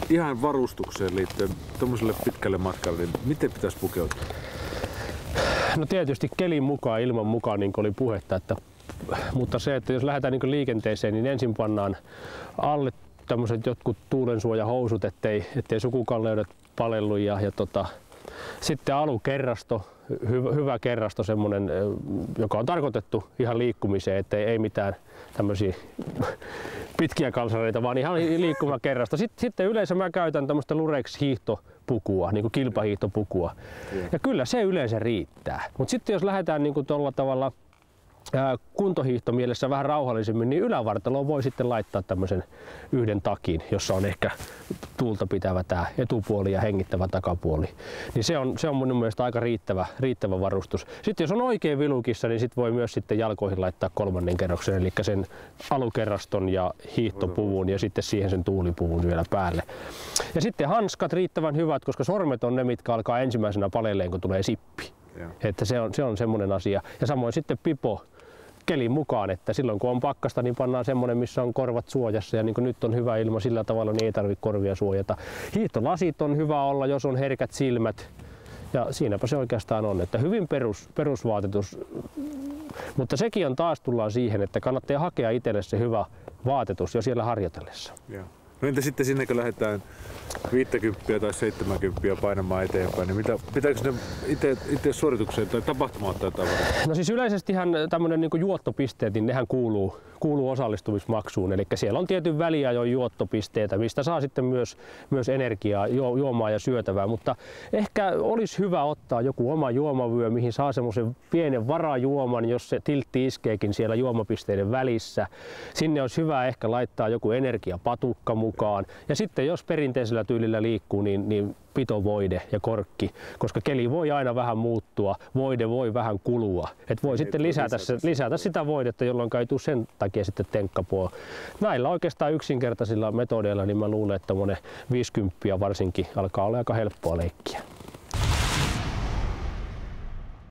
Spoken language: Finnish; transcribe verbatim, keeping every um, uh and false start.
ihan varustukseen liittyen tuommoiselle pitkälle matkalle, niin miten pitäisi pukeutua? No tietysti kelin mukaan, ilman mukaan, niin kuin oli puhetta, että, mutta se, että jos lähdetään niin kuin liikenteeseen, niin ensin pannaan alle tämmöiset jotkut tuulensuojahousut, ettei, ettei sukukalleudet palellu ja, ja tota, sitten alukerrasto, hyvä, hyvä kerrasto, semmoinen, joka on tarkoitettu ihan liikkumiseen, ettei ei mitään tämmöisiä pitkiä kalsareita, vaan ihan liikkuva kerrasto. Sitten, sitten yleensä mä käytän tämmöistä Lurex-hiihtopukua, niin kuin kilpahiihtopukua. Ja kyllä se yleensä riittää. Mutta sitten jos lähdetään niin kuin tuolla tavalla kuntohiihtomielessä vähän rauhallisemmin, niin ylävartaloon voi sitten laittaa tämmöisen yhden takin, jossa on ehkä tuulta pitävä tämä etupuoli ja hengittävä takapuoli. Niin se on, se on mun mielestä aika riittävä, riittävä varustus. Sitten jos on oikein vilukissa, niin sit voi myös sitten jalkoihin laittaa kolmannen kerroksen, eli sen alukerraston ja hiihtopuvun ja sitten siihen sen tuulipuvun vielä päälle. Ja sitten hanskat riittävän hyvät, koska sormet on ne, mitkä alkaa ensimmäisenä palelleen, kun tulee sippi. Ja. Että se on, se on semmoinen asia. Ja samoin sitten pipo kelin mukaan, että silloin kun on pakkasta, niin pannaan semmoinen, missä on korvat suojassa, ja niin kuin nyt on hyvä ilma sillä tavalla, niin ei tarvitse korvia suojata. Hiihtolasit on hyvä olla, jos on herkät silmät, ja siinäpä se oikeastaan on, että hyvin perus, perusvaatetus, mutta sekin on taas tullaan siihen, että kannattaa hakea itselle se hyvä vaatetus jo siellä harjoitellessa. Ja. No entä sitten sinne, kun lähdetään viittäkymppiä tai seitsemänkymmentä painamaan eteenpäin, niin mitä, pitääkö ne itse, itse suoritukseen tai tapahtumaan ottaa tavaraa? No siis yleisestihän tämmöinen niin kuin juottopisteet, niin nehän kuuluu, kuuluu osallistumismaksuun. Eli siellä on tietyn väliajoin juottopisteitä, mistä saa sitten myös, myös energiaa, ju, juomaa ja syötävää. Mutta ehkä olisi hyvä ottaa joku oma juomavyö, mihin saa semmoisen pienen varajuoman, jos se tiltti iskeekin siellä juomapisteiden välissä. Sinne olisi hyvä ehkä laittaa joku energiapatukka mukaan. Ja sitten jos perinteisellä tyylillä liikkuu, niin, niin pitovoide ja korkki, koska keli voi aina vähän muuttua, voide voi vähän kulua. Et voi sitten lisätä, se, lisätä sitä voidetta, jolloin ei tule sen takia sitten tenkkapoo. Näillä oikeastaan yksinkertaisilla metodeilla, niin mä luulen, että monen viisikymmentä varsinkin alkaa olla aika helppoa leikkiä.